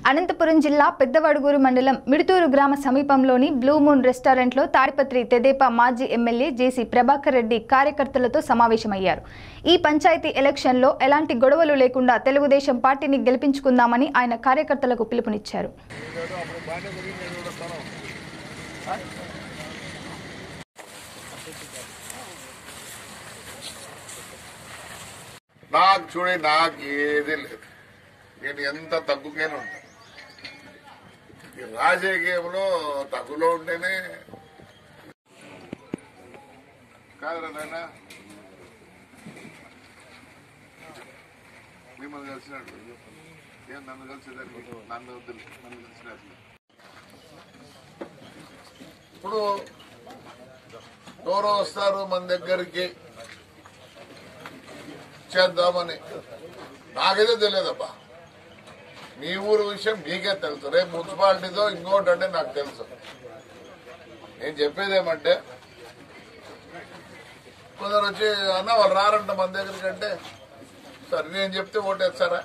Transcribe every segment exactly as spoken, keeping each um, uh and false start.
అనంతపురం జిల్లా పెద్దవడుగూరు మండలం మిడుతూరు గ్రామ సమీపంలోని బ్లూ మూన్ రెస్టారెంట్లో తాడిపత్రి తెదేపా మాజీ ఎమ్మెల్యే జేసీ ప్రభాకర్ రెడ్డి కార్యకర్తలతో సమావేశమయ్యారు. ఈ పంచాయతీ ఎలక్షన్లో ఎలాంటి గొడవలు లేకుండా తెలుగుదేశం పార్టీని గెలిపించుకుందామని ఆయన కార్యకర్తలకు పిలుపునిచ్చారు. నాకు చూడే నాకు ఏది లేదు, నేను ఎంత తగ్గుకేనే ఉంటాను. రాజకీయంలో తగ్గులో ఉంటేనే కాదురా నాయన, మిమ్మల్ని కలిసినట్టు ఏం నన్ను కలిసేదాన్ని నన్ను వద్దు నన్ను కలిసినట్లు. ఇప్పుడు ఎవరో వస్తారు మన దగ్గరికి చేద్దామని, నాకైతే తెలియదబ్బా. మీ ఊరు విషయం మీకే తెలుసు, రేపు మున్సిపాలిటీతో ఇంకోటి అంటే నాకు తెలుసు. నేను చెప్పేది ఏమంటే, కొందరు వచ్చి అన్న వాళ్ళు రారంట మన దగ్గరికి అంటే, సరే నేను చెప్తే ఓటేస్తారా,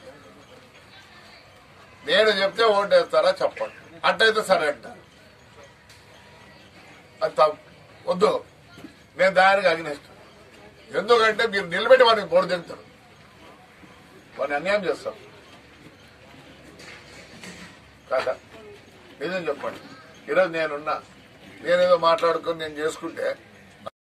నేను చెప్తే ఓటేస్తారా చెప్పండి. అట్టయితే సరే అంట, అది వద్దు, నేను దానికి అగ్నిస్తాను. ఎందుకంటే మీరు నిలబెట్టి వాడిని పొడి తింటారు, వాడిని అన్యాయం చేస్తాం కాదా. నిజం చెప్పండి, ఈరోజు నేనున్నా, నేనేదో మాట్లాడుకొని నేను చేసుకుంటే